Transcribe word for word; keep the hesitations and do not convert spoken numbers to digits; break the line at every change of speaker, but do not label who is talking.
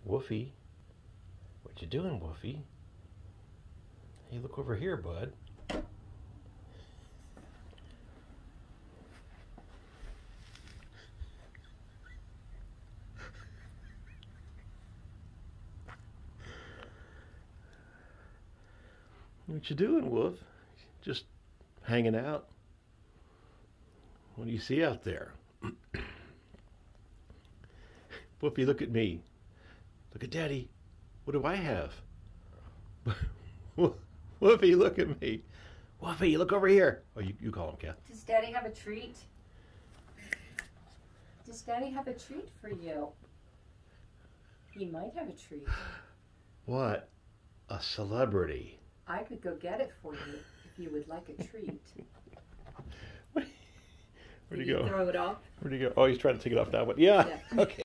Wolfie, what you doing, Wolfie? Hey, look over here, bud. What you doing, Wolf? Just hanging out? What do you see out there? Wolfie, look at me. Look at Daddy. What do I have? Wolfie, look at me. Wolfie, look over here. Oh, you, you call him, Kath.
Does Daddy have a treat? Does Daddy have a treat for you? He might have a treat.
What? A celebrity.
I could go get it for you if you would like a treat.
Where'd he go?
Throw it off?
Where'd he go? Oh, he's trying to take it off now, but yeah. yeah. Okay.